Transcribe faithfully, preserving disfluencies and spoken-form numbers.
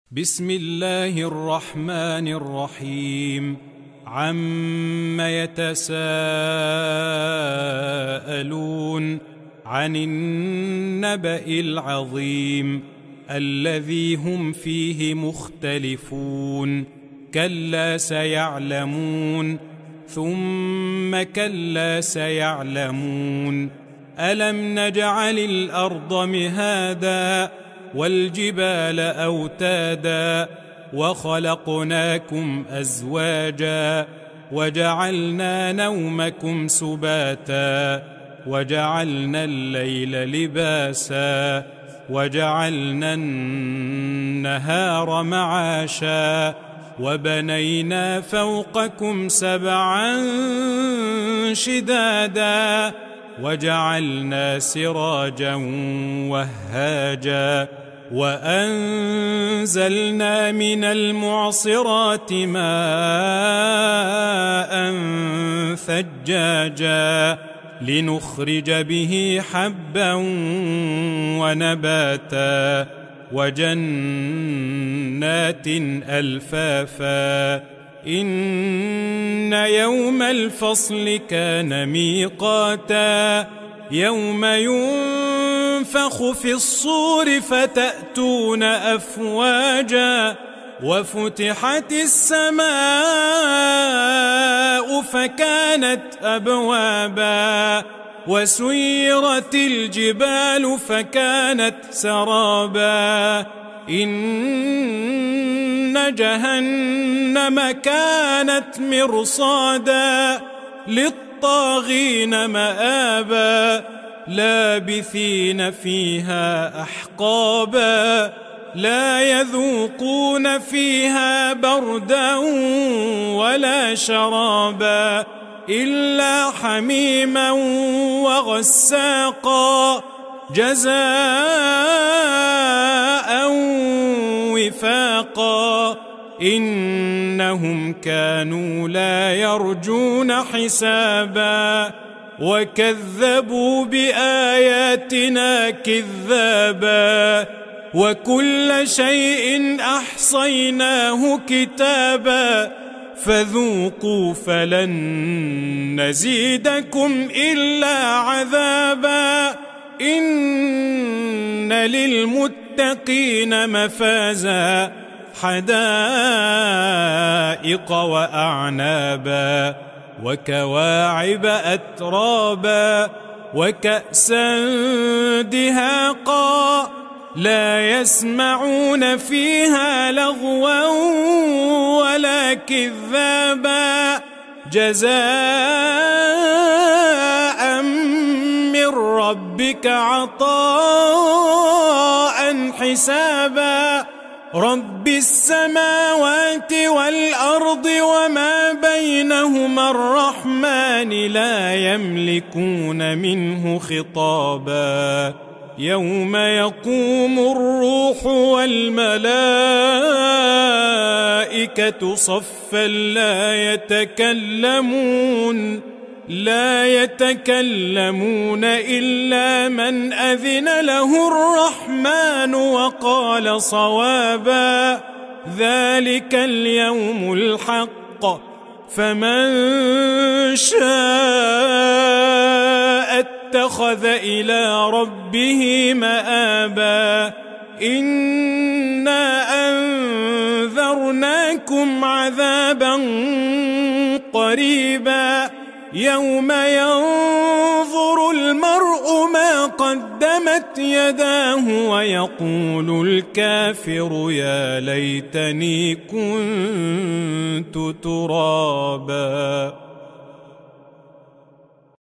بسم الله الرحمن الرحيم. عم يتساءلون عن النبأ العظيم الذي هم فيه مختلفون. كلا سيعلمون ثم كلا سيعلمون. ألم نجعل الأرض مهادا والجبال أوتادا وخلقناكم أزواجا وجعلنا نومكم سباتا وجعلنا الليل لباسا وجعلنا النهار معاشا وبنينا فوقكم سبعا شدادا وجعلنا سراجا وهاجا وأنزلنا من المعصرات ماء ثجاجا لنخرج به حبا ونباتا وجنات ألفافا. إن يوم الفصل كان ميقاتا يوم ينفخ في الصور فتأتون أفواجا وفتحت السماء فكانت أبوابا وسيرت الجبال فكانت سرابا. إن جهنم كانت مرصادا للطاغين مآبا لابثين فيها أحقابا لا يذوقون فيها بردا ولا شرابا إلا حميما وغساقا جزاء وفاقا. إنهم كانوا لا يرجون حسابا وكذبوا بآياتنا كذابا وكل شيء أحصيناه كتابا فذوقوا فلن نزيدكم إلا عذابا. إن للمتقين مفازا حدائق وأعنابا وكواعب أترابا وكأسا دهاقا لا يسمعون فيها لغوا ولا كذابا جزاء من ربك عطاء حسابا. رب السماوات والأرض وما بينهما الرحمن لا يملكون منه خطابا. يوم يقوم الروح والملائكة صفا لا يتكلمون لا يتكلمون إلا من أذن له الرحمن وقال صوابا. ذلك اليوم الحق فمن شاء اتخذ إلى ربه مآبا. إنا أنذرناكم عذابا قريبا يوم ينظر المرء ما قدمت يداه ويقول الكافر يا ليتني كنت ترابا.